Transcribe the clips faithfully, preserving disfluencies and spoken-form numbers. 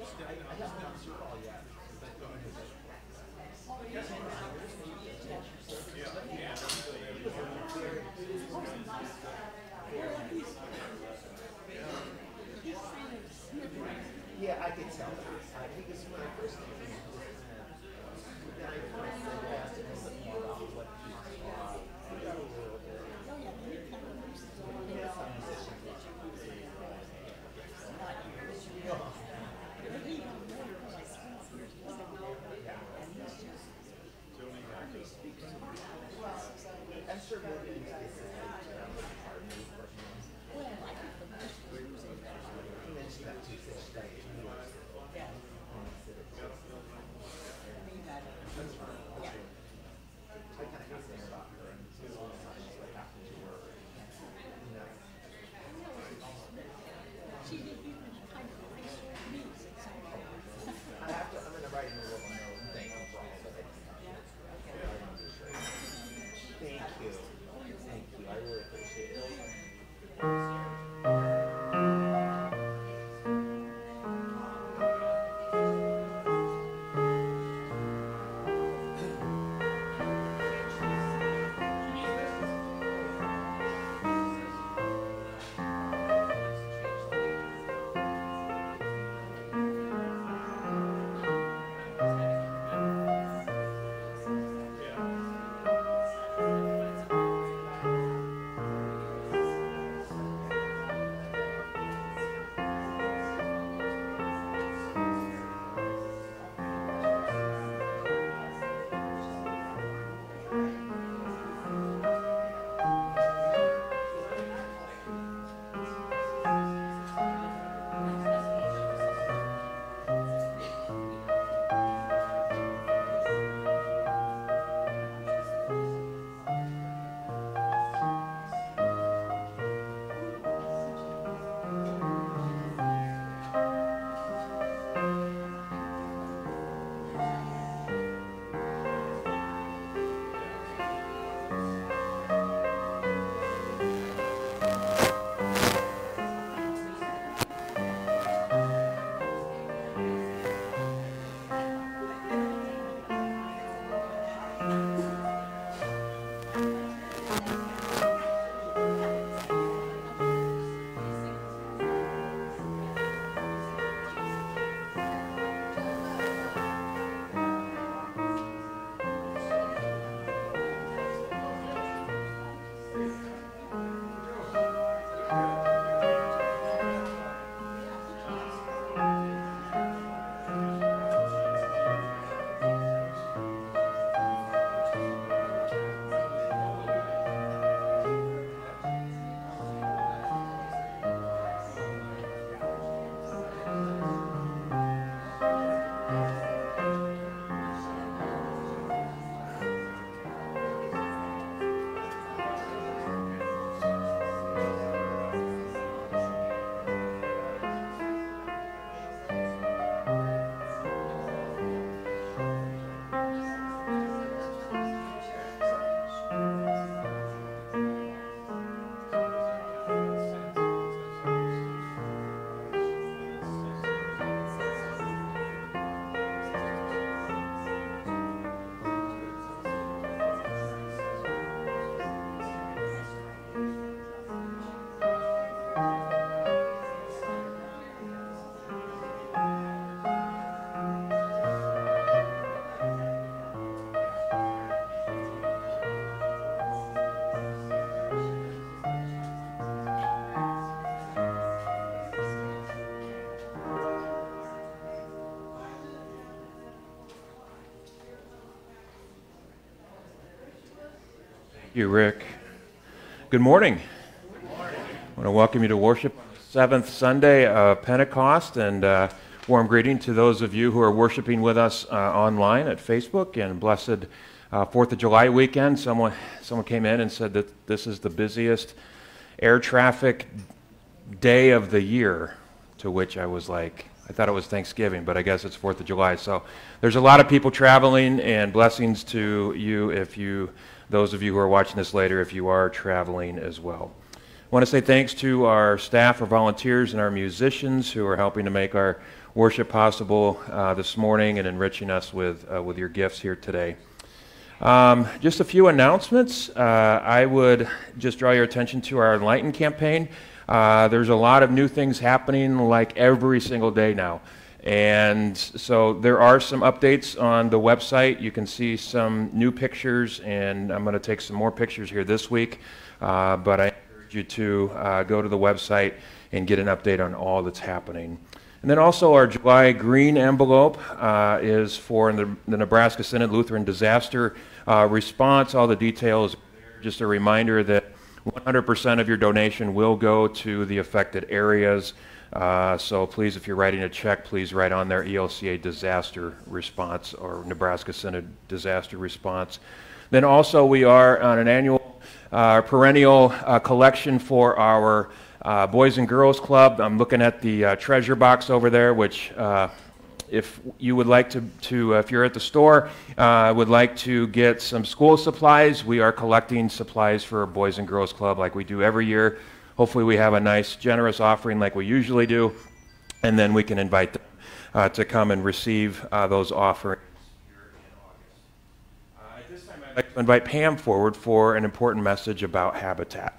Yeah, I could tell. Uh, because when I first came in, then I kind of said, I asked him a little bit more about what he saw. We got a little bit. We had some musicians that you could see, not you. No. I'm sure we'll be specific around the department. He mentioned that too, so that yeah. That's fine. That's good. I kind of asked him about her and what happened to her. You know. I have to, I'm going to write him a little note and thank him for all of it. Thank you. Thank you. I really appreciate it. Thank you, Rick. Good morning. Good morning. I want to welcome you to worship seventh Sunday of Pentecost, and uh, warm greeting to those of you who are worshiping with us uh, online at Facebook. And blessed uh, Fourth of July weekend. Someone someone came in and said that this is the busiest air traffic day of the year. To which I was like, I thought it was Thanksgiving, but I guess it's Fourth of July. So there's a lot of people traveling, and blessings to you if you. Those of you who are watching this later, if you are traveling as well. I want to say thanks to our staff, our volunteers, and our musicians who are helping to make our worship possible uh, this morning and enriching us with, uh, with your gifts here today. Um, just a few announcements. Uh, I would just draw your attention to our Enlighten campaign. Uh, there's a lot of new things happening like every single day now. And so there are some updates on the website. You can see some new pictures, and I'm going to take some more pictures here this week. Uh, but I encourage you to uh, go to the website and get an update on all that's happening. And then also our July green envelope uh, is for the, the Nebraska Synod Lutheran Disaster uh, Response. All the details, just a reminder that one hundred percent of your donation will go to the affected areas. Uh, so please, if you're writing a check, please write on there E L C A Disaster Response or Nebraska Synod Disaster Response. Then also we are on an annual uh, perennial uh, collection for our uh, Boys and Girls Club. I'm looking at the uh, treasure box over there, which uh, if you would like to, to uh, if you're at the store, uh, would like to get some school supplies, we are collecting supplies for Boys and Girls Club like we do every year. Hopefully we have a nice, generous offering like we usually do, and then we can invite them uh, to come and receive uh, those offerings here in August. Uh, at this time, I'd like to invite Pam forward for an important message about Habitat.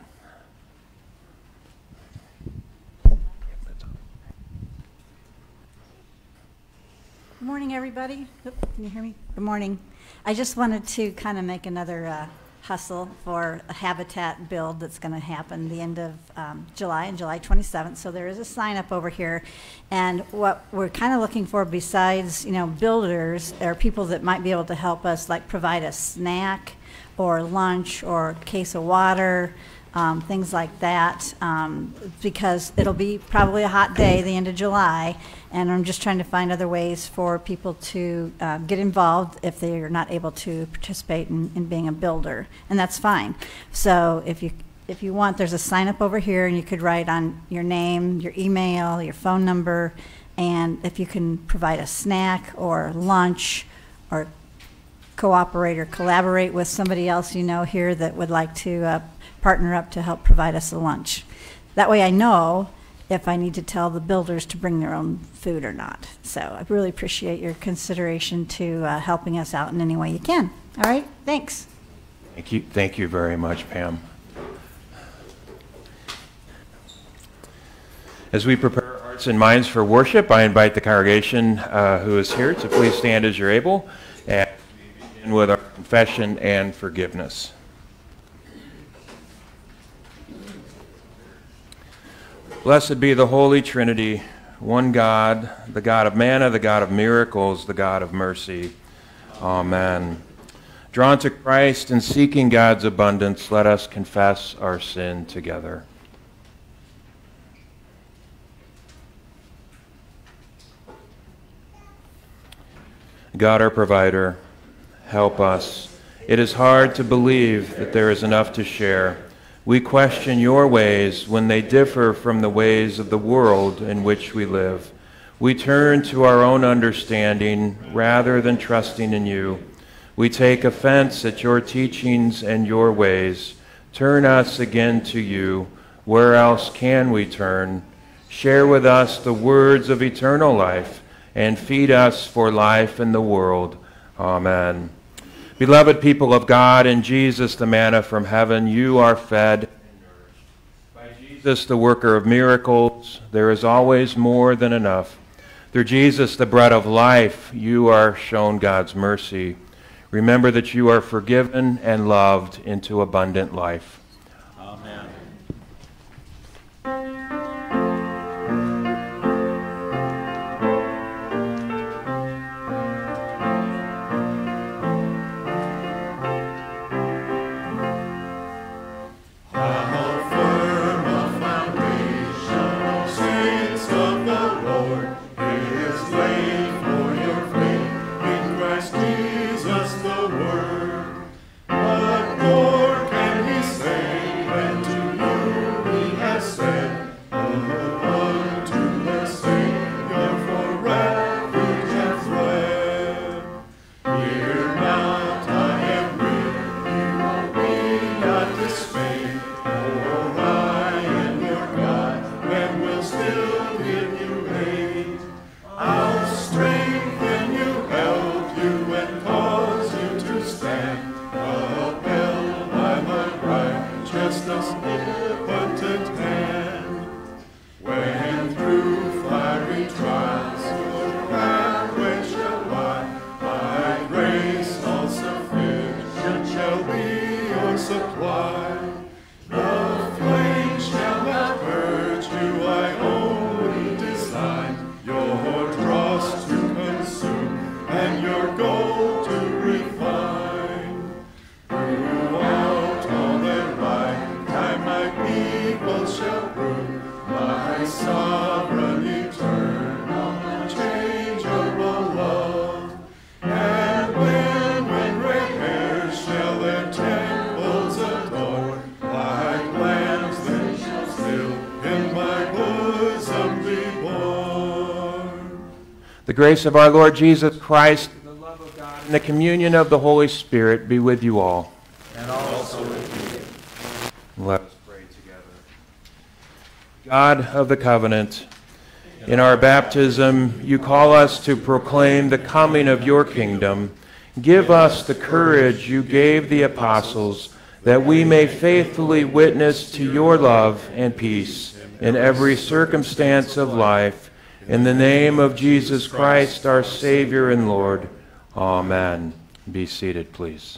Good morning, everybody. Oop, can you hear me? Good morning. I just wanted to kind of make another uh, hustle for a Habitat build that's going to happen the end of um, July, and July twenty-seventh. So there is a sign up over here, and what we're kind of looking for, besides you know builders, are people that might be able to help us, like provide a snack or lunch or a case of water. Um, things like that, um, because it'll be probably a hot day, the end of July, and I'm just trying to find other ways for people to uh, get involved if they are not able to participate in, in being a builder, and that's fine. So if you if you want, there's a sign up over here, and you could write on your name, your email, your phone number, and if you can provide a snack or lunch or cooperate or collaborate with somebody else you know here that would like to uh, partner up to help provide us a lunch. That way I know if I need to tell the builders to bring their own food or not. So I really appreciate your consideration to uh, helping us out in any way you can. All right, thanks. Thank you, thank you very much, Pam. As we prepare our hearts and minds for worship, I invite the congregation uh, who is here to please stand as you're able, and we begin with our confession and forgiveness. Blessed be the Holy Trinity, one God, the God of manna, the God of miracles, the God of mercy. Amen. Drawn to Christ and seeking God's abundance, let us confess our sin together. God, our provider, help us. It is hard to believe that there is enough to share. We question your ways when they differ from the ways of the world in which we live. We turn to our own understanding rather than trusting in you. We take offense at your teachings and your ways. Turn us again to you. Where else can we turn? Share with us the words of eternal life and feed us for life in the world. Amen. Beloved people of God, in Jesus, the manna from heaven, you are fed and nourished. By Jesus, the worker of miracles, there is always more than enough. Through Jesus, the bread of life, you are shown God's mercy. Remember that you are forgiven and loved into abundant life. Amen. What more can he say? The grace of our Lord Jesus Christ, the love of God, and the communion of the Holy Spirit be with you all. And also with you. Let us pray together. God of the covenant, in our baptism, you call us to proclaim the coming of your kingdom. Give us the courage you gave the apostles, that we may faithfully witness to your love and peace in every circumstance of life. In the name of Jesus Christ, our Savior and Lord. Amen. Be seated, please.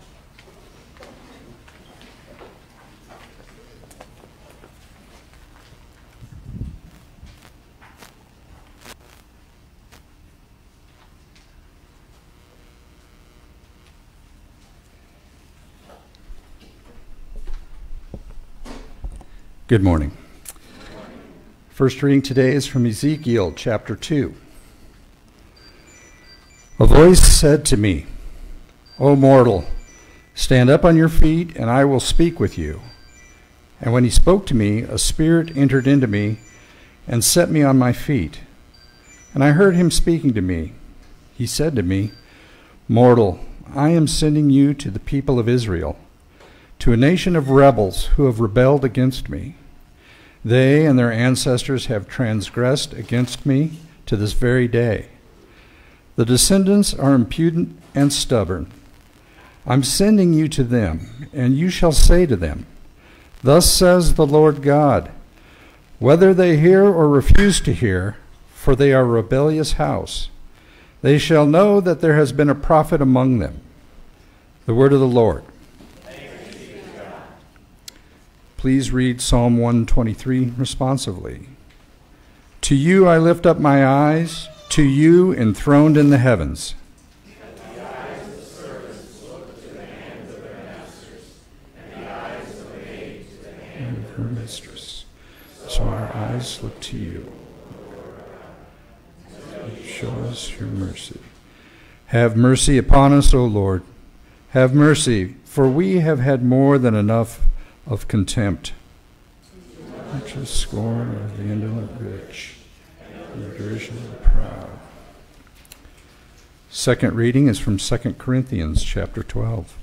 Good morning. First reading today is from Ezekiel chapter two. A voice said to me, O mortal, stand up on your feet, and I will speak with you. And when he spoke to me, a spirit entered into me and set me on my feet. And I heard him speaking to me. He said to me, Mortal, I am sending you to the people of Israel, to a nation of rebels who have rebelled against me. They and their ancestors have transgressed against me to this very day. The descendants are impudent and stubborn. I'm sending you to them, and you shall say to them, Thus says the Lord God, whether they hear or refuse to hear, for they are a rebellious house, they shall know that there has been a prophet among them. The word of the Lord. Please read Psalm one twenty-three responsively. To you I lift up my eyes, to you enthroned in the heavens. And the eyes of servants look to the hands of their masters, and the eyes of the maid to the hand of her mistress. So our eyes look to you. Show us your mercy. Have mercy upon us, O Lord. Have mercy, for we have had more than enough of contempt, which is scorn of the indolent rich, and the derision of the proud. Second reading is from Second Corinthians chapter twelve.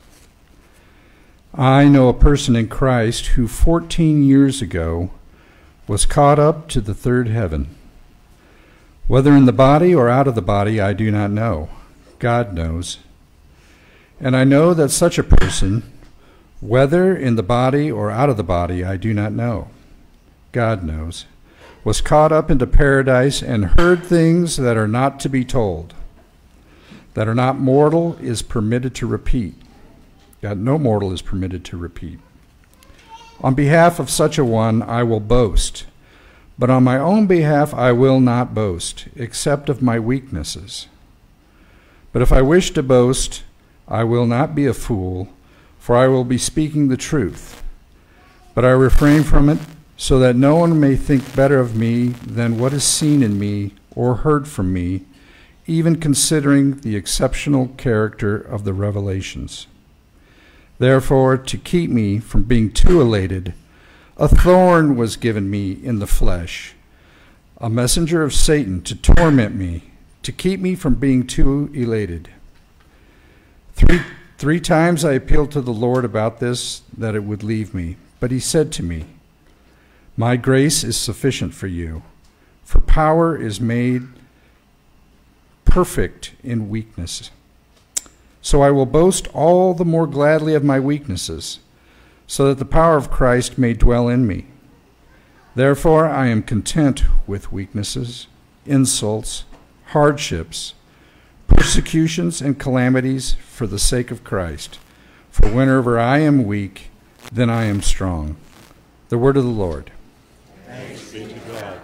I know a person in Christ who fourteen years ago was caught up to the third heaven. Whether in the body or out of the body, I do not know. God knows. And I know that such a person, whether in the body or out of the body, I do not know. God knows. Was caught up into paradise and heard things that are not to be told, that are not mortal is permitted to repeat. God, no mortal is permitted to repeat. On behalf of such a one, I will boast, but on my own behalf I will not boast, except of my weaknesses. But if I wish to boast, I will not be a fool, for I will be speaking the truth. But I refrain from it, so that no one may think better of me than what is seen in me or heard from me, even considering the exceptional character of the revelations. Therefore, to keep me from being too elated, a thorn was given me in the flesh, a messenger of Satan to torment me, to keep me from being too elated. Three Three times I appealed to the Lord about this, that it would leave me. But he said to me, My grace is sufficient for you, for power is made perfect in weakness. So I will boast all the more gladly of my weaknesses, so that the power of Christ may dwell in me. Therefore I am content with weaknesses, insults, hardships, persecutions and calamities for the sake of Christ. For whenever I am weak, then I am strong. The word of the Lord. Thanks be to God.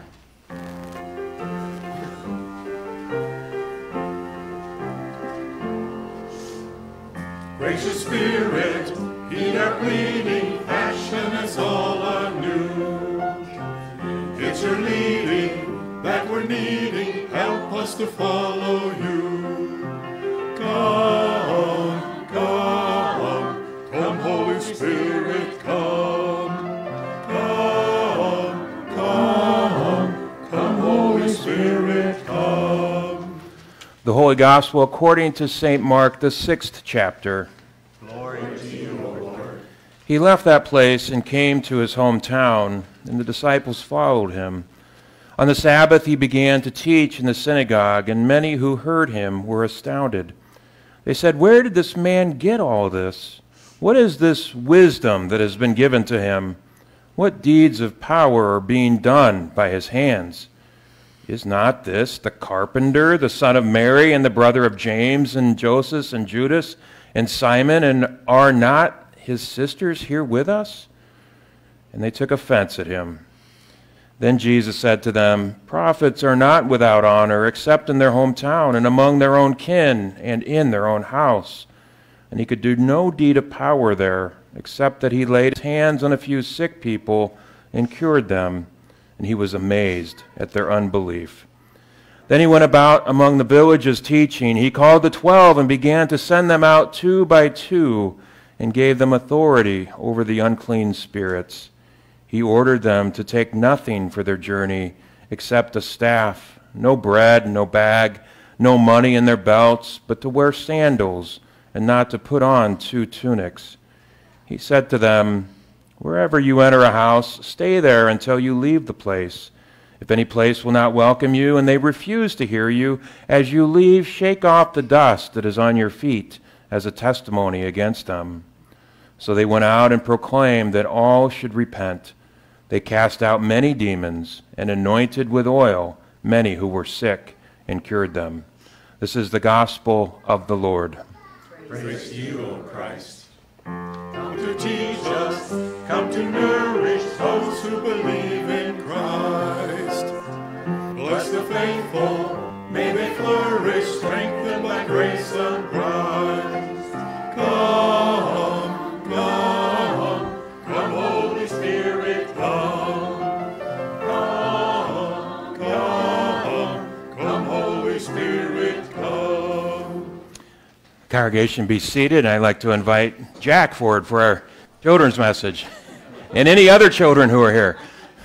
Gracious Spirit, heed our pleading, fashion us all anew. It's your leading that we're needing, help us to follow you. Come, come, come, Holy Spirit, come. Come, come, come, Holy Spirit, come. The Holy Gospel according to Saint Mark, the sixth chapter. Glory to you, O Lord. He left that place and came to his hometown, and the disciples followed him. On the Sabbath he began to teach in the synagogue, and many who heard him were astounded. They said, "Where did this man get all this? What is this wisdom that has been given to him? What deeds of power are being done by his hands? Is not this the carpenter, the son of Mary, and the brother of James and Joseph and Judas and Simon, and are not his sisters here with us?" And they took offense at him. Then Jesus said to them, "Prophets are not without honor except in their hometown and among their own kin and in their own house." And he could do no deed of power there, except that he laid his hands on a few sick people and cured them. And he was amazed at their unbelief. Then he went about among the villages teaching. He called the twelve and began to send them out two by two and gave them authority over the unclean spirits. He ordered them to take nothing for their journey except a staff, no bread, no bag, no money in their belts, but to wear sandals and not to put on two tunics. He said to them, "Wherever you enter a house, stay there until you leave the place. If any place will not welcome you and they refuse to hear you, as you leave, shake off the dust that is on your feet as a testimony against them." So they went out and proclaimed that all should repent. They cast out many demons and anointed with oil many who were sick and cured them. This is the gospel of the Lord. Praise to you, O Christ. Come to teach us, come to nourish those who believe in Christ. Bless the faithful, may they flourish, strengthened by grace and Christ. Come, come, come, Holy Spirit, come. Come, come, come, Holy Spirit, come. Congregation, be seated. I'd like to invite Jack forward for our children's message, and any other children who are here.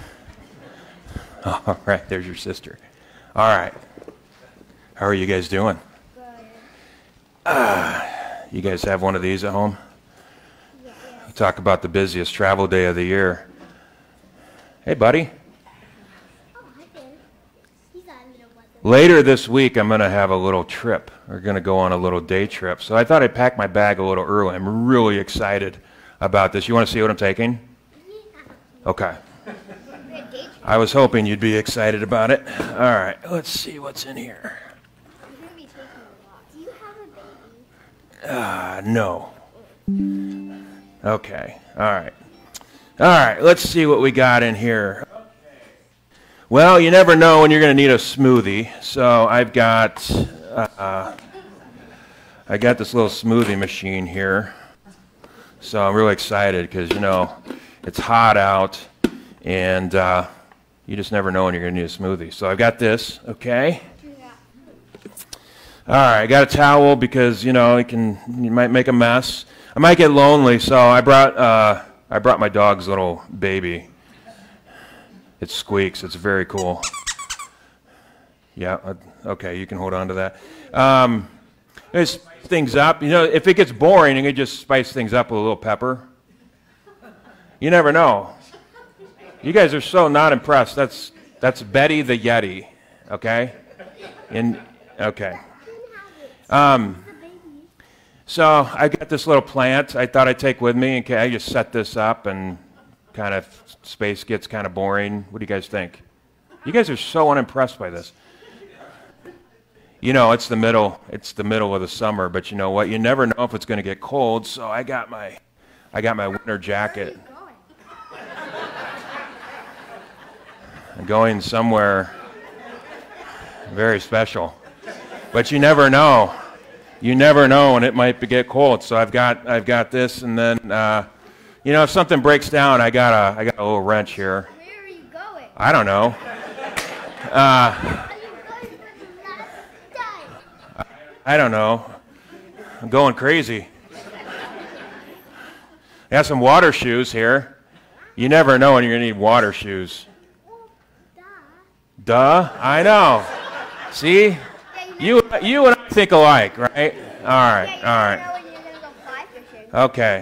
All right, there's your sister. All right. How are you guys doing? Good. Uh, you guys have one of these at home? Yeah. Talk about the busiest travel day of the year. Hey, buddy. Oh, I did. He's got a little button. Later this week, I'm going to have a little trip. We're going to go on a little day trip. So I thought I'd pack my bag a little early. I'm really excited about this. You want to see what I'm taking? Okay. I was hoping you'd be excited about it. All right, let's see what's in here. You're going to be taking a lot. Do you have a baby? Uh, no. Okay, all right. All right, let's see what we got in here. Well, you never know when you're going to need a smoothie. So I've got, uh, I got this little smoothie machine here. So I'm really excited because, you know, it's hot out and uh, you just never know when you're going to need a smoothie. So I've got this, okay? Yeah. All right, I got a towel because, you know, it can, you might make a mess. I might get lonely, so I brought, uh, I brought my dog's little baby. It squeaks. It's very cool. Yeah, okay, you can hold on to that. Um, Let's spice things up. You know, if it gets boring, you can just spice things up with a little pepper. You never know. You guys are so not impressed. That's that's Betty the Yeti, okay? And okay. Um, so I got this little plant I thought I'd take with me. Okay, I just set this up, and kind of space gets kind of boring. What do you guys think? You guys are so unimpressed by this. You know, it's the middle. It's the middle of the summer, but you know what? You never know if it's going to get cold. So I got my, I got my winter jacket. I'm going somewhere very special, but you never know. You never know, and it might be, get cold. So I've got, I've got this, and then, uh, you know, if something breaks down, I got a, I got a little wrench here. Where are you going? I don't know. Uh, I don't know. I'm going crazy. I got some water shoes here. You never know when you're going to need water shoes. Well, duh. Duh? I know. See? Yeah, you You, you and I think alike, right? All right, Yeah, you all right. know when you're gonna go fly fishing. Okay.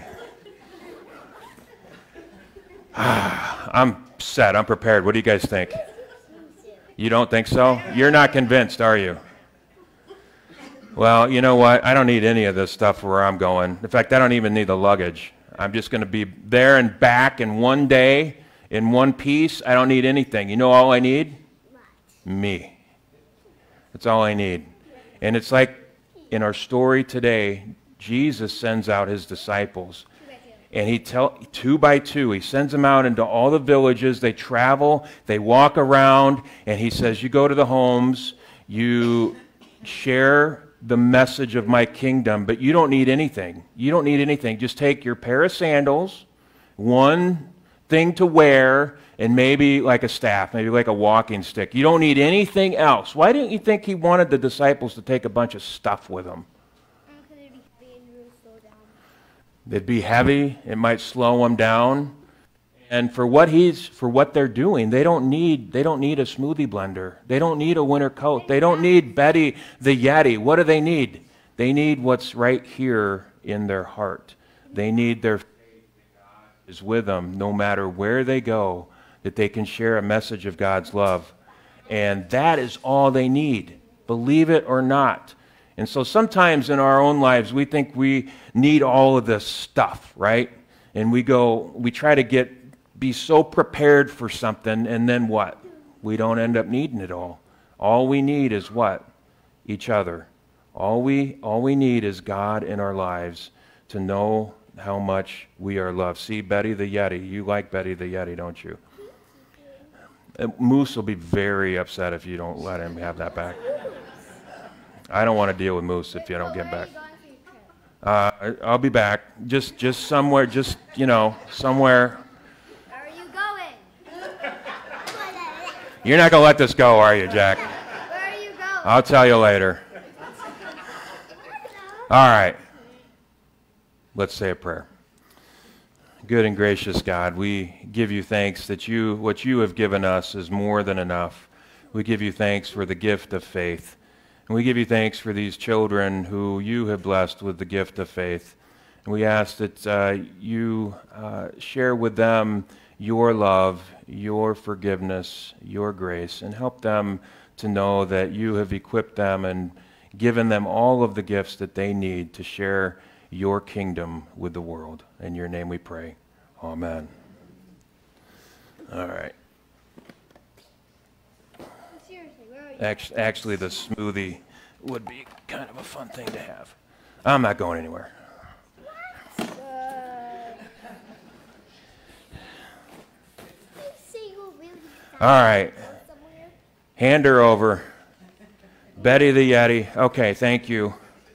I'm set. I'm prepared. What do you guys think? You don't think so? You're not convinced, are you? Well, you know what? I don't need any of this stuff where I'm going. In fact, I don't even need the luggage. I'm just going to be there and back in one day, in one piece. I don't need anything. You know all I need? Me. That's all I need. And it's like in our story today, Jesus sends out his disciples. And he tell two by two, he sends them out into all the villages. They travel, they walk around, and he says, you go to the homes, you share the message of my kingdom, but you don't need anything. You don't need anything. Just take your pair of sandals, one thing to wear, and maybe like a staff, maybe like a walking stick. You don't need anything else. Why didn't you think he wanted the disciples to take a bunch of stuff with them? It'd be heavy. It might slow them down. And for what he's for what they're doing, they don't need they don't need a smoothie blender. They don't need a winter coat. They don't need Betty the Yeti. What do they need? They need what's right here in their heart. They need their faith that God is with them no matter where they go, that they can share a message of God's love. And that is all they need. Believe it or not. And so sometimes in our own lives, we think we need all of this stuff, right? And we go, we try to get, be so prepared for something, and then what? We don't end up needing it all. All we need is what? Each other. All we, all we need is God in our lives to know how much we are loved. See, Betty the Yeti. You like Betty the Yeti, don't you? Uh, Moose will be very upset if you don't let him have that back. I don't want to deal with Moose if you don't get back. Uh, I'll be back. Just, just somewhere, just, you know, somewhere. Where are you going? You're not going to let this go, are you, Jack? Where are you going? I'll tell you later. All right. Let's say a prayer. Good and gracious God, we give you thanks that you, what you have given us is more than enough. We give you thanks for the gift of faith. And we give you thanks for these children who you have blessed with the gift of faith. And we ask that uh, you uh, share with them your love, your forgiveness, your grace, and help them to know that you have equipped them and given them all of the gifts that they need to share your kingdom with the world. In your name we pray. Amen. All right. Actually, actually, the smoothie would be kind of a fun thing to have. I'm not going anywhere. All right. Hand her over. Betty the Yeti. Okay, thank you.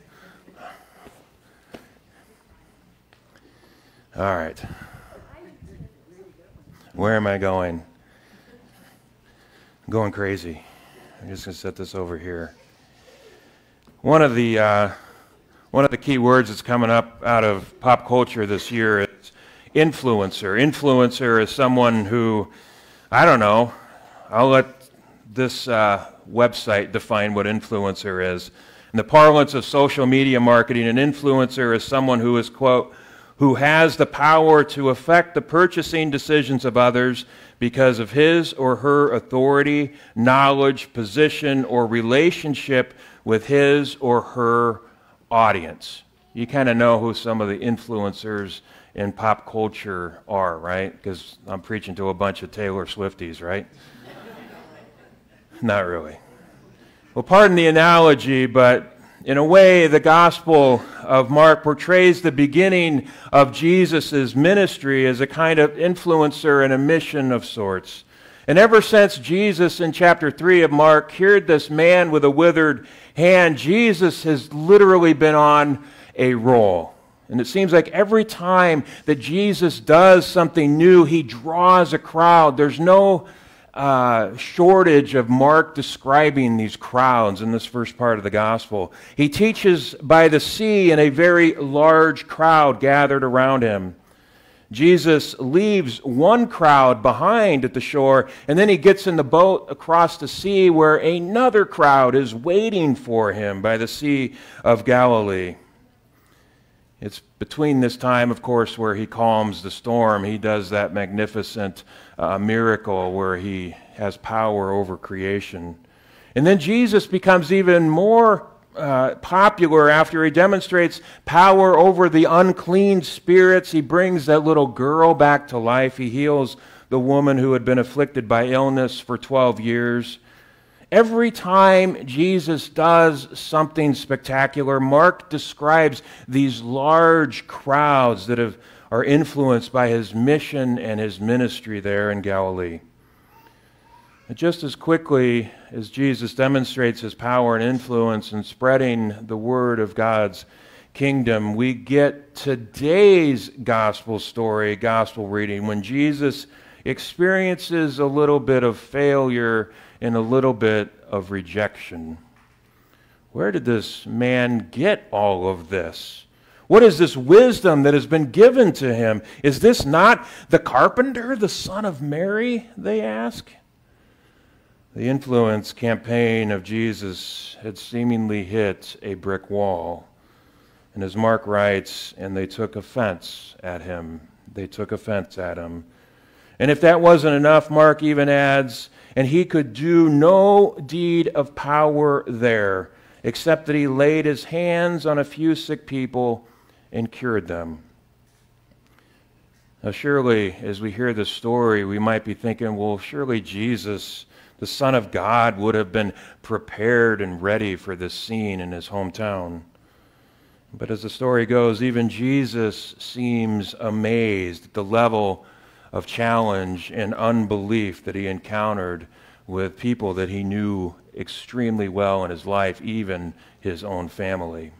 All right. Where am I going? I'm going crazy. I'm just going to set this over here. One of the uh, one of the key words that's coming up out of pop culture this year is influencer. Influencer is someone who, I don't know, I'll let this uh, website define what influencer is. In the parlance of social media marketing, an influencer is someone who is, quote, who has the power to affect the purchasing decisions of others because of his or her authority, knowledge, position, or relationship with his or her audience. You kind of know who some of the influencers in pop culture are, right? Because I'm preaching to a bunch of Taylor Swifties, right? Not really. Well, pardon the analogy, but in a way, the Gospel of Mark portrays the beginning of Jesus' ministry as a kind of influencer and a mission of sorts. And ever since Jesus in chapter three of Mark cured this man with a withered hand, Jesus has literally been on a roll. And it seems like every time that Jesus does something new, he draws a crowd. There's no Uh, shortage of Mark describing these crowds in this first part of the gospel. He teaches by the sea, and a very large crowd gathered around him. Jesus leaves one crowd behind at the shore, and then he gets in the boat across the sea where another crowd is waiting for him by the Sea of Galilee. It's between this time, of course, where he calms the storm. He does that magnificent uh, miracle where he has power over creation. And then Jesus becomes even more uh, popular after he demonstrates power over the unclean spirits. He brings that little girl back to life. He heals the woman who had been afflicted by illness for twelve years. Every time Jesus does something spectacular, Mark describes these large crowds that have, are influenced by his mission and his ministry there in Galilee. And just as quickly as Jesus demonstrates his power and influence in spreading the word of God's kingdom, we get today's gospel story, gospel reading, when Jesus experiences a little bit of failure and a little bit of rejection. Where did this man get all of this? What is this wisdom that has been given to him? Is this not the carpenter, the son of Mary, they ask? The influence campaign of Jesus had seemingly hit a brick wall. And as Mark writes, and they took offense at him. They took offense at him. And if that wasn't enough, Mark even adds, and he could do no deed of power there, except that he laid his hands on a few sick people and cured them. Now surely, as we hear this story, we might be thinking, well, surely Jesus, the Son of God, would have been prepared and ready for this scene in his hometown. But as the story goes, even Jesus seems amazed at the level of challenge and unbelief that he encountered with people that he knew extremely well in his life, even his own family.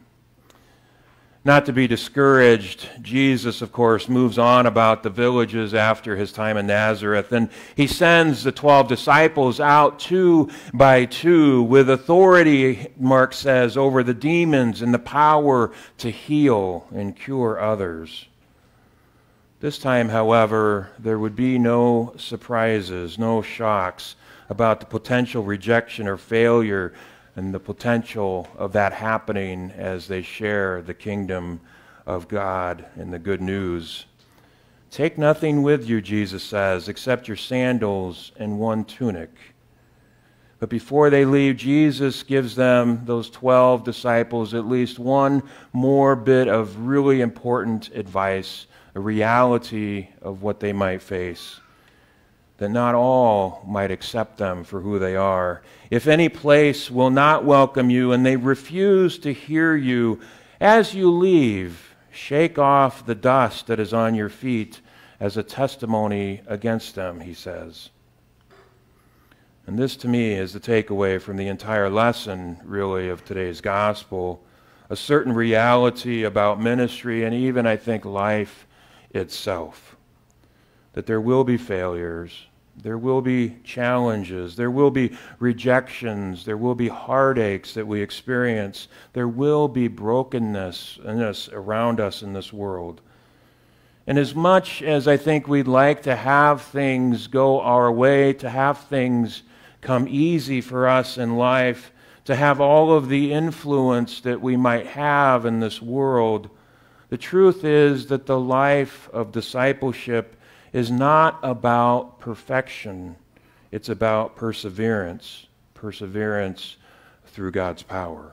Not to be discouraged, Jesus, of course, moves on about the villages after his time in Nazareth, and he sends the twelve disciples out two by two with authority, Mark says, over the demons and the power to heal and cure others. This time, however, there would be no surprises, no shocks about the potential rejection or failure and the potential of that happening as they share the kingdom of God and the good news. Take nothing with you, Jesus says, except your sandals and one tunic. But before they leave, Jesus gives them, those twelve disciples, at least one more bit of really important advice, a reality of what they might face, that not all might accept them for who they are. If any place will not welcome you and they refuse to hear you, as you leave, shake off the dust that is on your feet as a testimony against them, he says. And this, to me, is the takeaway from the entire lesson, really, of today's gospel, a certain reality about ministry and even, I think, life itself. That there will be failures, there will be challenges, there will be rejections, there will be heartaches that we experience, there will be brokenness in us, around us in this world. And as much as I think we'd like to have things go our way, to have things come easy for us in life, to have all of the influence that we might have in this world, the truth is that the life of discipleship is not about perfection. It's about perseverance. Perseverance through God's power.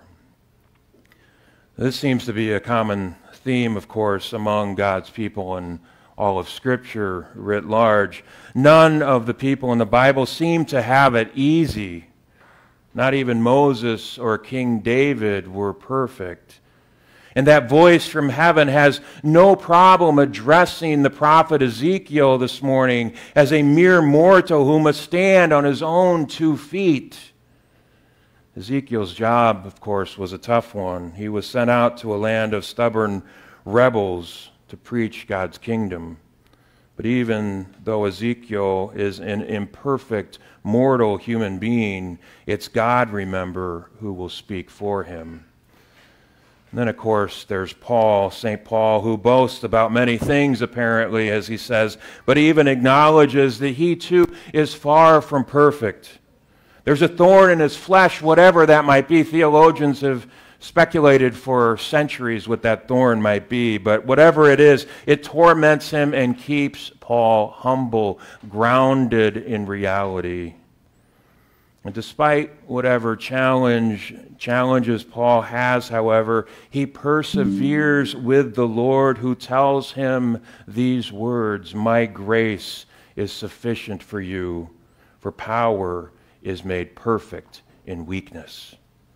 This seems to be a common theme, of course, among God's people and all of Scripture writ large. None of the people in the Bible seem to have it easy. Not even Moses or King David were perfect. And that voice from heaven has no problem addressing the prophet Ezekiel this morning as a mere mortal who must stand on his own two feet. Ezekiel's job, of course, was a tough one. He was sent out to a land of stubborn rebels to preach God's kingdom. But even though Ezekiel is an imperfect, mortal human being, it's God, remember, who will speak for him. And then, of course, there's Paul, Saint Paul, who boasts about many things, apparently, as he says, but he even acknowledges that he, too, is far from perfect. There's a thorn in his flesh, whatever that might be. Theologians have speculated for centuries what that thorn might be, but whatever it is, it torments him and keeps Paul humble, grounded in reality. And despite whatever challenge challenges Paul has, however, he perseveres with the Lord, who tells him these words, "My grace is sufficient for you, for power is made perfect in weakness."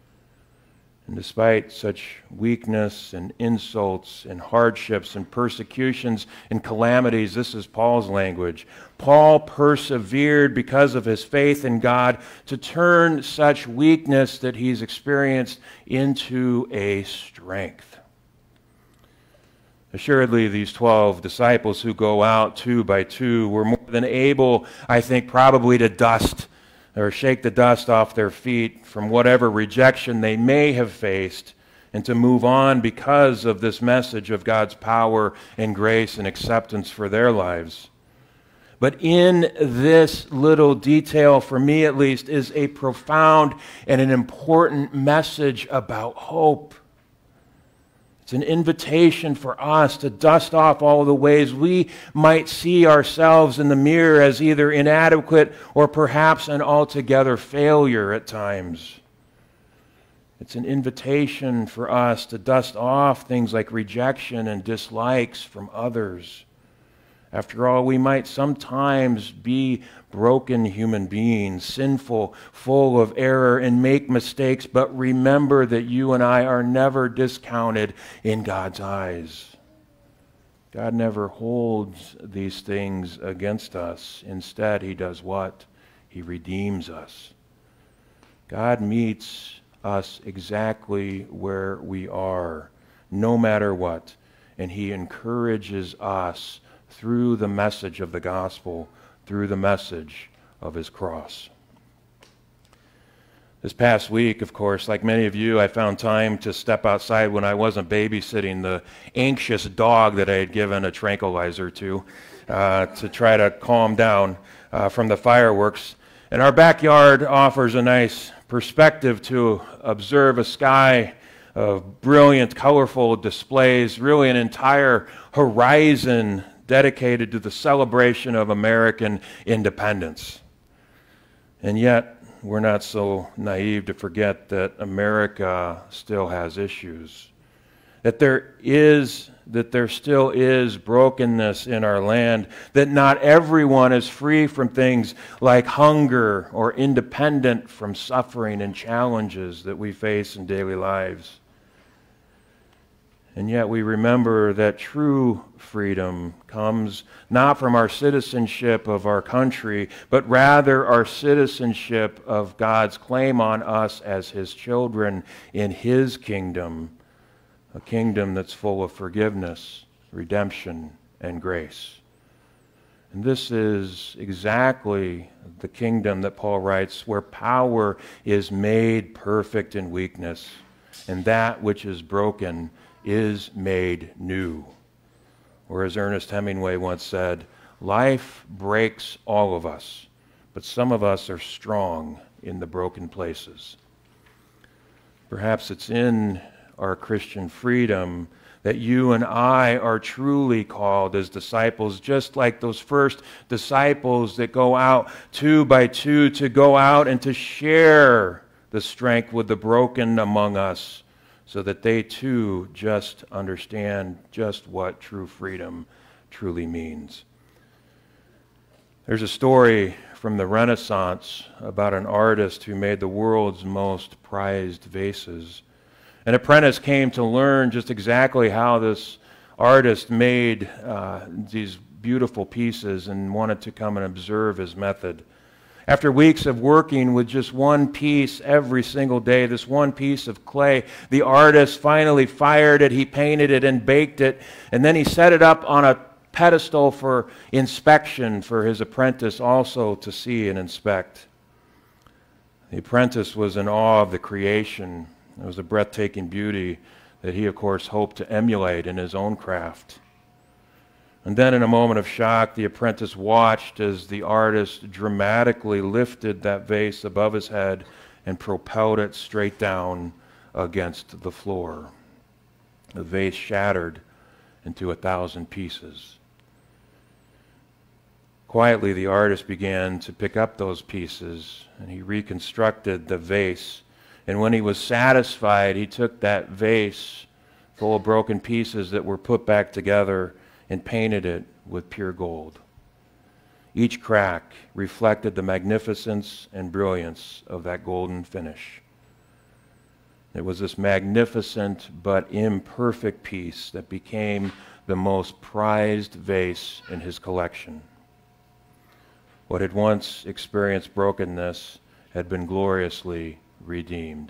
And despite such weakness and insults and hardships and persecutions and calamities, this is Paul's language, Paul persevered because of his faith in God to turn such weakness that he's experienced into a strength. Assuredly, these twelve disciples who go out two by two were more than able, I think, probably to dust or shake the dust off their feet from whatever rejection they may have faced, and to move on because of this message of God's power and grace and acceptance for their lives. But in this little detail, for me at least, is a profound and an important message about hope. It's an invitation for us to dust off all the ways we might see ourselves in the mirror as either inadequate or perhaps an altogether failure at times. It's an invitation for us to dust off things like rejection and dislikes from others. After all, we might sometimes be broken human beings, sinful, full of error, and make mistakes, but remember that you and I are never discounted in God's eyes. God never holds these things against us. Instead, he does what? He redeems us. God meets us exactly where we are, no matter what, and he encourages us through the message of the gospel, through the message of his cross. This past week, of course, like many of you, I found time to step outside when I wasn't babysitting the anxious dog that I had given a tranquilizer to, uh, to try to calm down uh, from the fireworks. And our backyard offers a nice perspective to observe a sky of brilliant, colorful displays, really an entire horizon dedicated to the celebration of American independence. And yet, we're not so naive to forget that America still has issues, that there is, that there still is brokenness in our land, that not everyone is free from things like hunger or independent from suffering and challenges that we face in daily lives. And yet we remember that true freedom comes not from our citizenship of our country, but rather our citizenship of God's claim on us as his children in his kingdom, a kingdom that's full of forgiveness, redemption, and grace. And this is exactly the kingdom that Paul writes, where power is made perfect in weakness, and that which is broken is made new. Or as Ernest Hemingway once said, life breaks all of us, but some of us are strong in the broken places. Perhaps it's in our Christian freedom that you and I are truly called as disciples, just like those first disciples that go out two by two to go out and to share the strength with the broken among us, so that they too just understand just what true freedom truly means. There's a story from the Renaissance about an artist who made the world's most prized vases. An apprentice came to learn just exactly how this artist made uh, these beautiful pieces and wanted to come and observe his method. After weeks of working with just one piece every single day, this one piece of clay, the artist finally fired it, he painted it and baked it, and then he set it up on a pedestal for inspection for his apprentice also to see and inspect. The apprentice was in awe of the creation. It was a breathtaking beauty that he, of course, hoped to emulate in his own craft. And then in a moment of shock, the apprentice watched as the artist dramatically lifted that vase above his head and propelled it straight down against the floor. The vase shattered into a thousand pieces. Quietly, the artist began to pick up those pieces, and he reconstructed the vase. And when he was satisfied, he took that vase full of broken pieces that were put back together and painted it with pure gold. Each crack reflected the magnificence and brilliance of that golden finish. It was this magnificent but imperfect piece that became the most prized vase in his collection. What had once experienced brokenness had been gloriously redeemed.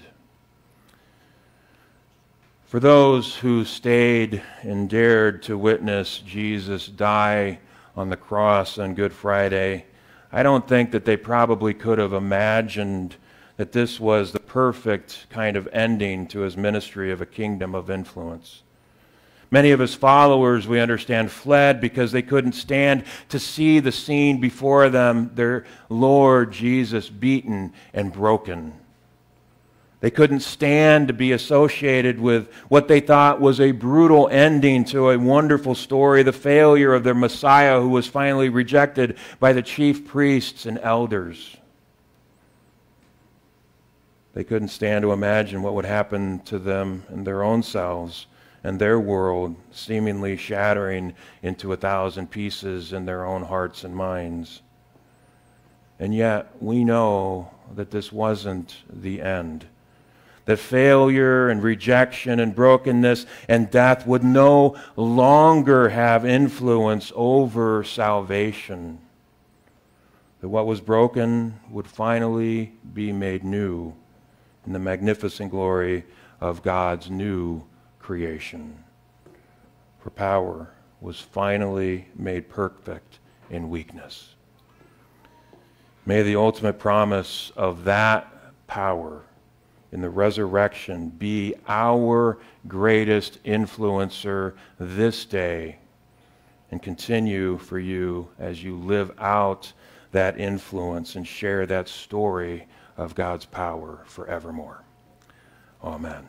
For those who stayed and dared to witness Jesus die on the cross on Good Friday, I don't think that they probably could have imagined that this was the perfect kind of ending to his ministry of a kingdom of influence. Many of his followers, we understand, fled because they couldn't stand to see the scene before them, their Lord Jesus beaten and broken. They couldn't stand to be associated with what they thought was a brutal ending to a wonderful story, the failure of their Messiah who was finally rejected by the chief priests and elders. They couldn't stand to imagine what would happen to them and their own selves and their world seemingly shattering into a thousand pieces in their own hearts and minds. And yet we know that this wasn't the end. That failure and rejection and brokenness and death would no longer have influence over salvation. That what was broken would finally be made new in the magnificent glory of God's new creation. For power was finally made perfect in weakness. May the ultimate promise of that power in the resurrection be our greatest influencer this day and continue for you as you live out that influence and share that story of God's power forevermore. Amen.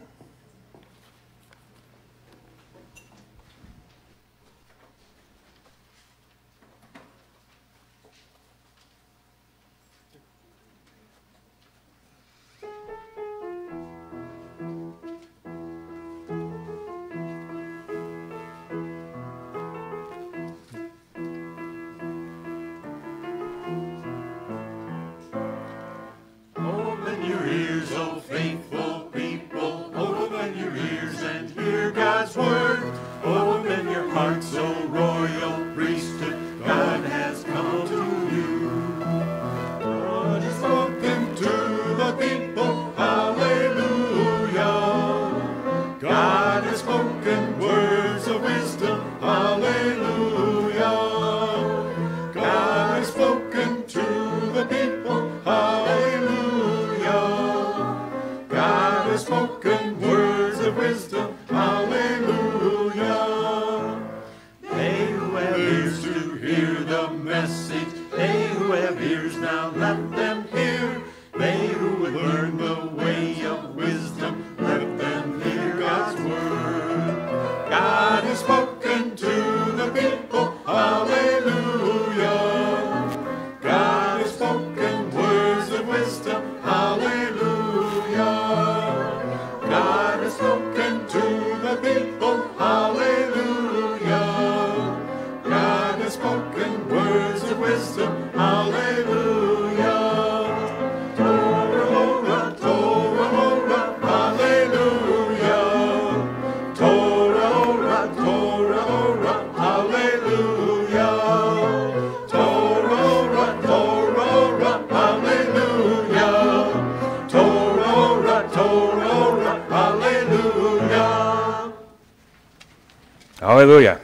Hallelujah.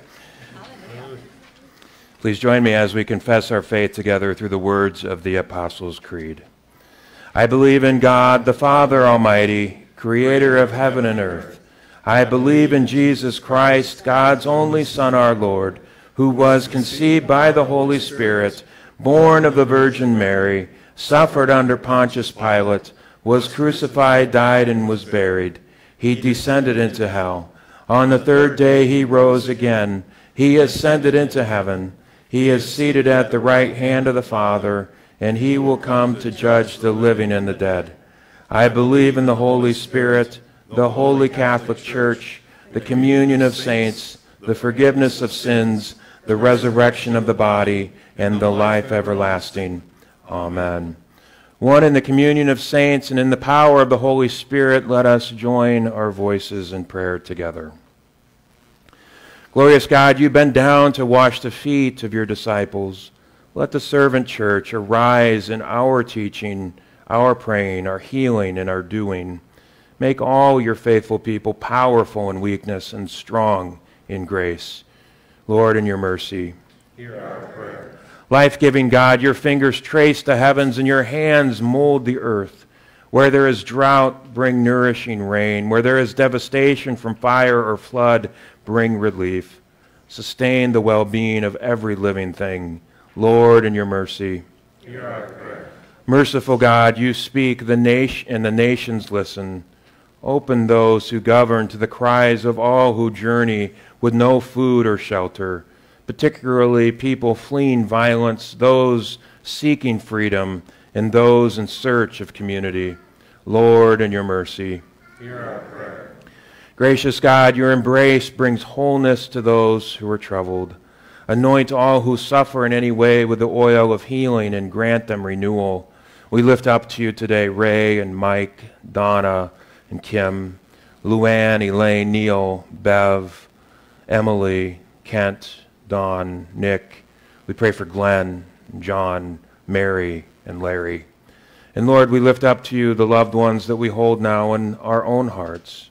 Please join me as we confess our faith together through the words of the Apostles' Creed. I believe in God, the Father Almighty, creator of heaven and earth. I believe in Jesus Christ, God's only Son, our Lord, who was conceived by the Holy Spirit, born of the Virgin Mary, suffered under Pontius Pilate, was crucified, died, and was buried. He descended into hell. On the third day he rose again. He ascended into heaven. He is seated at the right hand of the Father, and he will come to judge the living and the dead. I believe in the Holy Spirit, the Holy Catholic Church, the communion of saints, the forgiveness of sins, the resurrection of the body, and the life everlasting. Amen. One in the communion of saints and in the power of the Holy Spirit, let us join our voices in prayer together. Glorious God, you bend down to wash the feet of your disciples. Let the servant church arise in our teaching, our praying, our healing, and our doing. Make all your faithful people powerful in weakness and strong in grace. Lord, in your mercy, Hear our prayer. Life-giving God, your fingers trace the heavens and your hands mold the earth. Where there is drought, bring nourishing rain. Where there is devastation from fire or flood, bring relief. Sustain the well-being of every living thing. Lord, in your mercy. Hear our prayer. Merciful God, you speak, the nation and the nations listen. Open those who govern to the cries of all who journey with no food or shelter, particularly people fleeing violence, those seeking freedom, and those in search of community. Lord, in your mercy. Hear our prayer. Gracious God, your embrace brings wholeness to those who are troubled. Anoint all who suffer in any way with the oil of healing and grant them renewal. We lift up to you today Ray and Mike, Donna and Kim, Luann, Elaine, Neil, Bev, Emily, Kent, Don, Nick. We pray for Glenn, John, Mary, and Larry. And Lord, we lift up to you the loved ones that we hold now in our own hearts.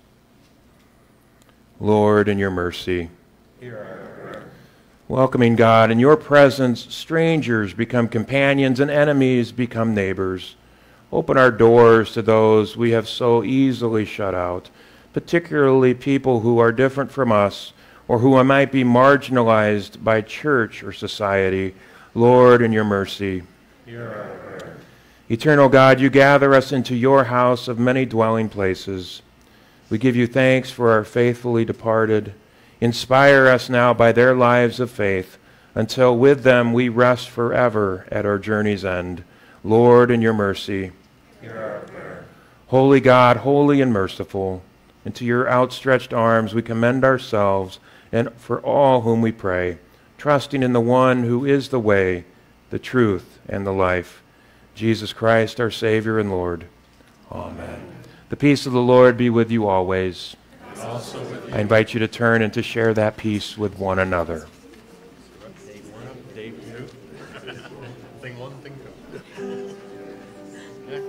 Lord, in your mercy. Hear our prayer. Welcoming God, in your presence, strangers become companions and enemies become neighbors. Open our doors to those we have so easily shut out, particularly people who are different from us or who might be marginalized by church or society. Lord, in your mercy. Hear our prayer. Eternal God, you gather us into your house of many dwelling places. We give you thanks for our faithfully departed. Inspire us now by their lives of faith, until with them we rest forever at our journey's end. Lord, in your mercy. Hear our prayer. Holy God, holy and merciful, into your outstretched arms we commend ourselves and for all whom we pray, trusting in the one who is the way, the truth, and the life, Jesus Christ, our Savior and Lord. Amen. The peace of the Lord be with you always. And also with you. I invite you to turn and to share that peace with one another. Dave one, Dave two. Thing one, thing two. Okay.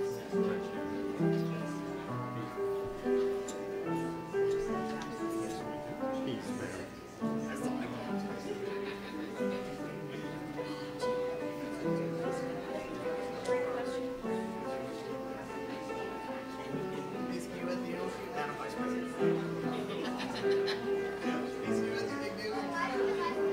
Peace, man. Peace be with you, Madam Vice President. Peace be with you, big dude.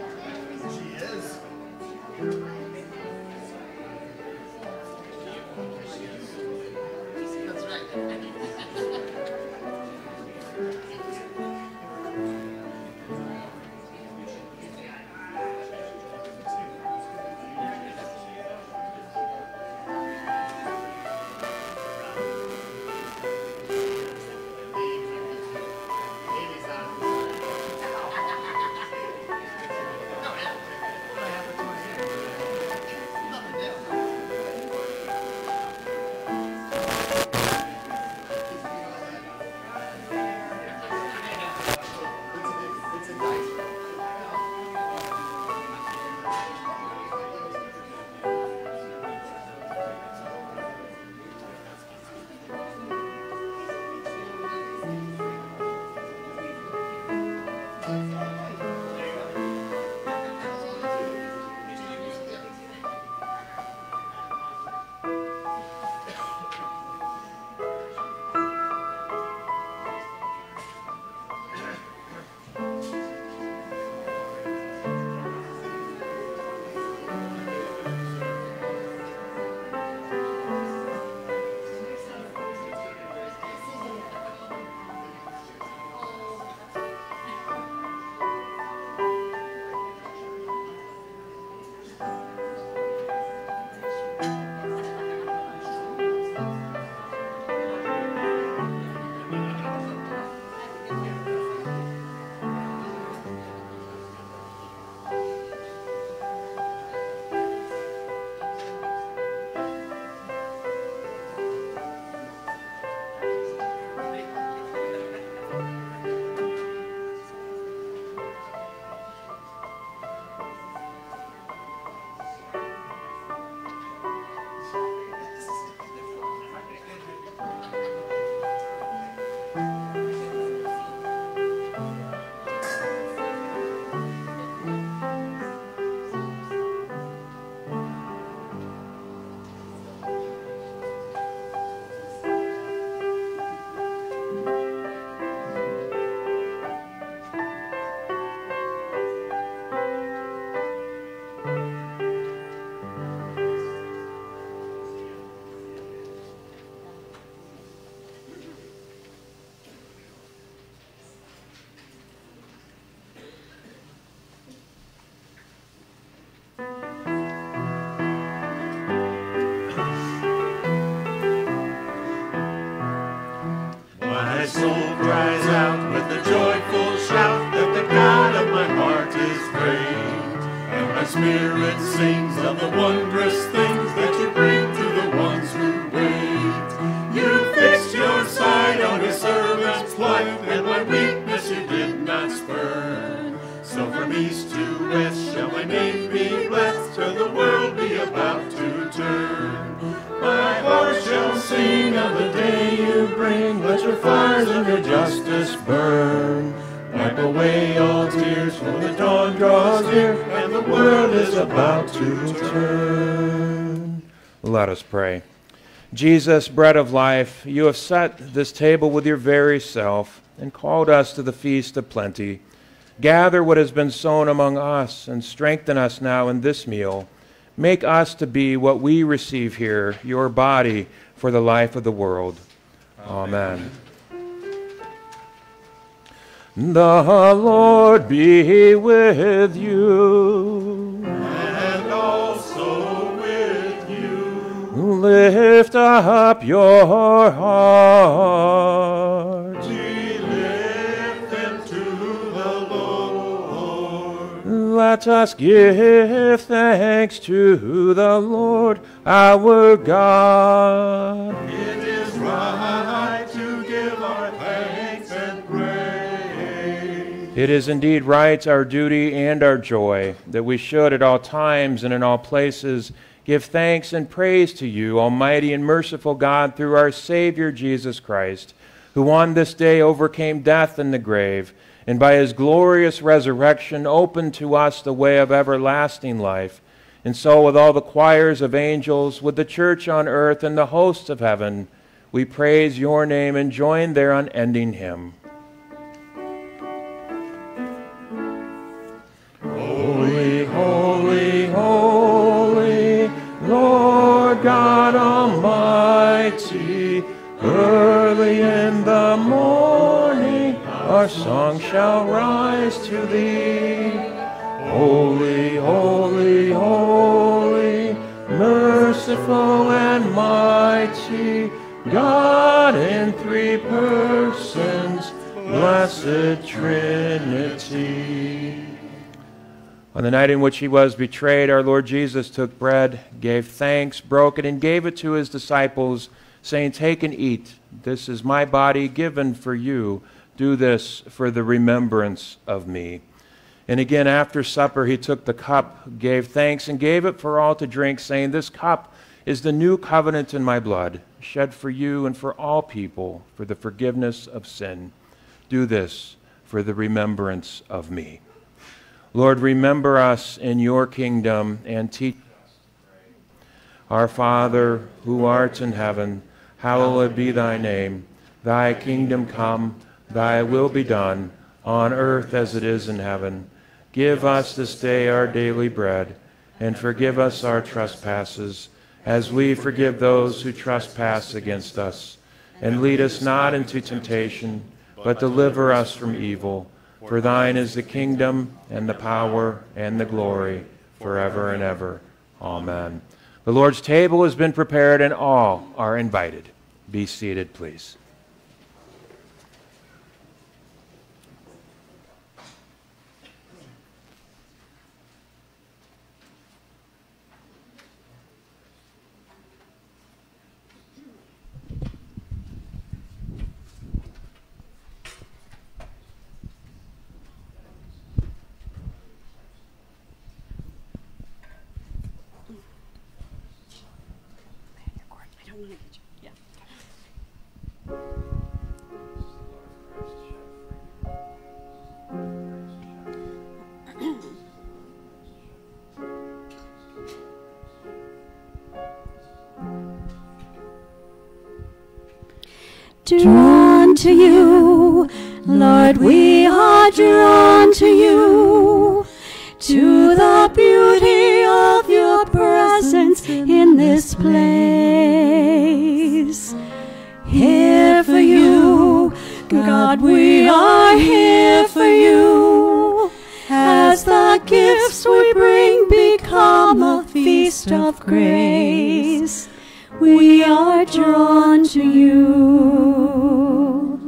My soul cries out with a joyful shout that the God of my heart is great. And my spirit sings of the wondrous things that you bring to the ones who wait. You fixed your sight on his servant's plight, and my weakness you did not spurn. So from east to west shall my name be blessed, till the world be about to turn. My heart shall sing of the day you bring. Let your fires of your justice burn. Wipe away all tears, for the dawn draws near, and the world is about to turn. Let us pray. Jesus, bread of life, you have set this table with your very self and called us to the feast of plenty. Gather what has been sown among us and strengthen us now in this meal. Make us to be what we receive here, your body for the life of the world. Amen. The Lord be with you. And also with you. Lift up your hearts. We lift them to the Lord. Let us give thanks to the Lord our God. It is right to give our thanks and praise. It is indeed right, our duty and our joy, that we should at all times and in all places give thanks and praise to you, Almighty and merciful God, through our Savior Jesus Christ, who on this day overcame death and the grave, and by his glorious resurrection opened to us the way of everlasting life. And so with all the choirs of angels, with the church on earth and the hosts of heaven, we praise your name and join their unending hymn. Holy, holy, holy, Lord God Almighty, early in the morning our song shall rise to thee. Holy, holy, holy, merciful and mighty, God in three persons, blessed Trinity. On the night in which he was betrayed, our Lord Jesus took bread, gave thanks, broke it, and gave it to his disciples, saying, "Take and eat. This is my body given for you. Do this for the remembrance of me." And again, after supper, he took the cup, gave thanks, and gave it for all to drink, saying, "This cup is the new covenant in my blood, shed for you and for all people for the forgiveness of sin. Do this for the remembrance of me." Lord, remember us in your kingdom and teach us to pray. Our Father, who art in heaven, hallowed be thy name. Thy kingdom come, thy will be done, on earth as it is in heaven. Give us this day our daily bread, and forgive us our trespasses, as we forgive those who trespass against us. And lead us not into temptation, but deliver us from evil. For thine is the kingdom, and the power, and the glory, forever and ever. Amen. The Lord's table has been prepared, and all are invited. Be seated, please. Drawn to you, Lord, we are drawn to you, to the beauty of your presence in this place. Here for you, God, we are here for you. As the gifts we bring become a feast of grace, we are drawn to you.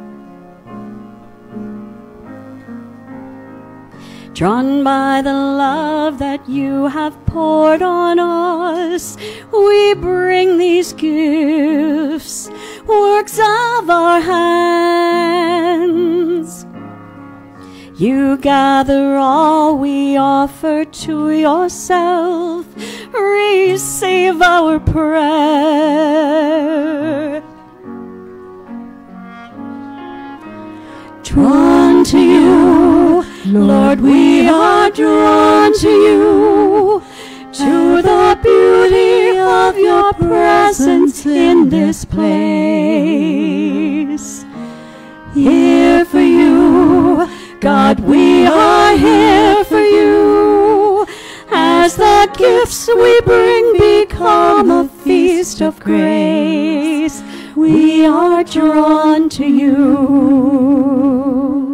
Drawn by the love that you have poured on us, we bring these gifts, works of our hands. You gather all we offer to yourself. Receive our prayer. Drawn to you, Lord, we are drawn to you, to the beauty of your presence in this place. Here for you, God, we are here for you. As the gifts we bring become a feast of grace, we are drawn to you.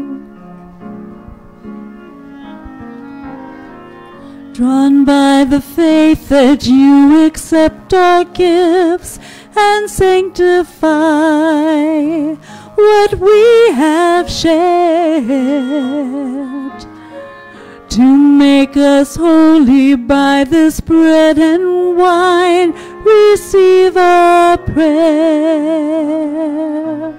Drawn by the faith that you accept our gifts and sanctify what we have shared, to make us holy by this bread and wine, receive our prayer.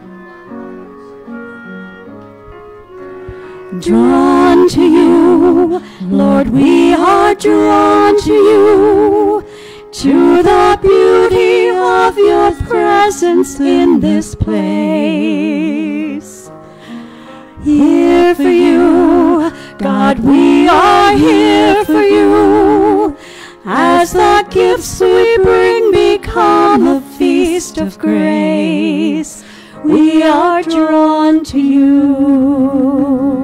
Drawn to you, Lord, we are drawn to you, to the beauty of your presence in this place. Here for you, God, we are here for you. As the gifts we bring become a feast of grace, we are drawn to you.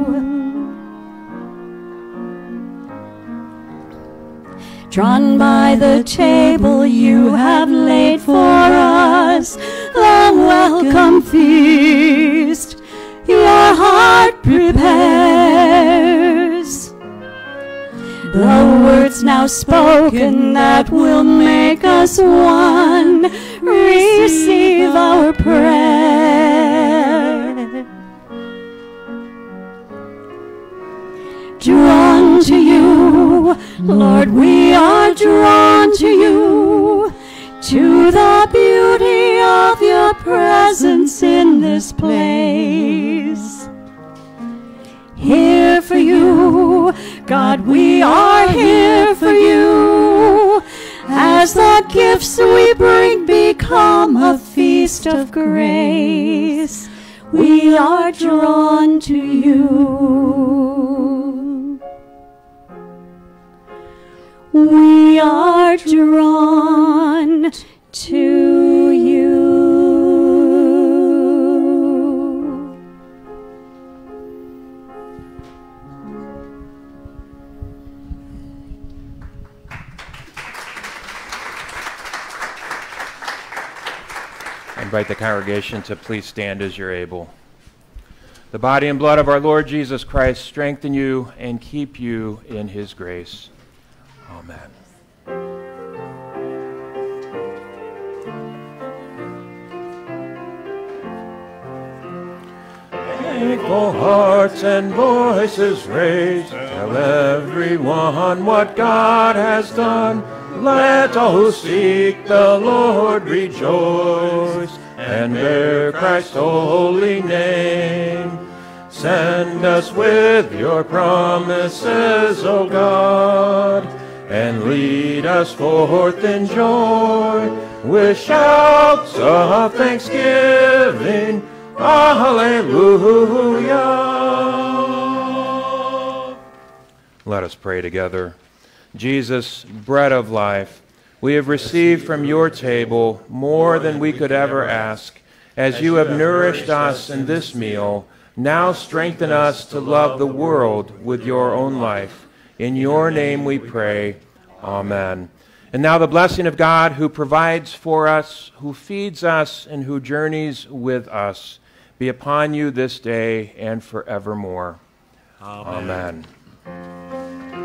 Drawn by the table you have laid for us, the welcome feast your heart prepares. The words now spoken that will make us one, receive our prayer. Drawn to you, Lord, we are drawn to you, to the beauty of your presence in this place. Here for you, God, we are here for you. As the gifts we bring become a feast of grace, we are drawn to you. We are drawn to you. I invite the congregation to please stand as you're able. The body and blood of our Lord Jesus Christ strengthen you and keep you in his grace. Amen. Thankful hearts and voices raised, tell everyone what God has done. Let all who seek the Lord rejoice and bear Christ's holy name. Send us with your promises, O God, and lead us forth in joy with shouts of thanksgiving. Hallelujah. Let us pray together. Jesus, bread of life, we have received from your table more than we could ever ask, As you have nourished us in this meal, now strengthen us to love the world with your own life. In your name we pray. Amen. And now the blessing of God, who provides for us, who feeds us, and who journeys with us, be upon you this day and forevermore. Amen. Amen.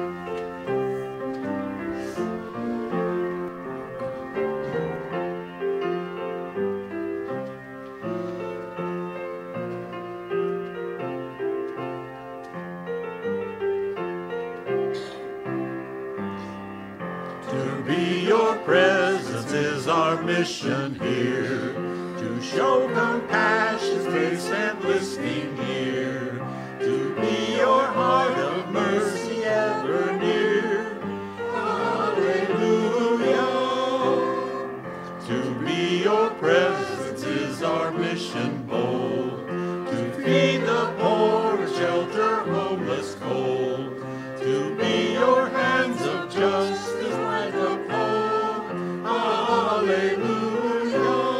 Presence is our mission here, to show compassion, face and listening ear, to be your heart of mercy ever near. Hallelujah. To be your presence is our mission bold, to feed the poor, shelter homeless cold, to be your hands of justice like a pole. Hallelujah.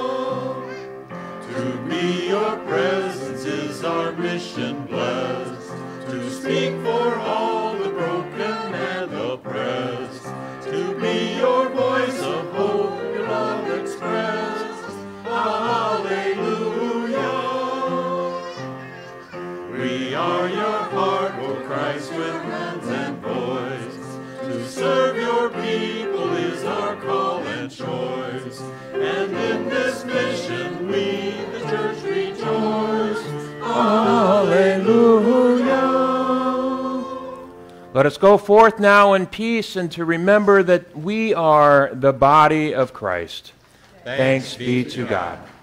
To be your presence is our mission blessed, to speak for all the broken and oppressed, to be your voice of hope, your love expressed. Hallelujah. We are your heart, O Christ, with hands and voice, to serve your people is our call and choice, and in this mission we, the church, rejoice. Hallelujah. Let us go forth now in peace and to remember that we are the body of Christ. Thanks, Thanks be to God. God.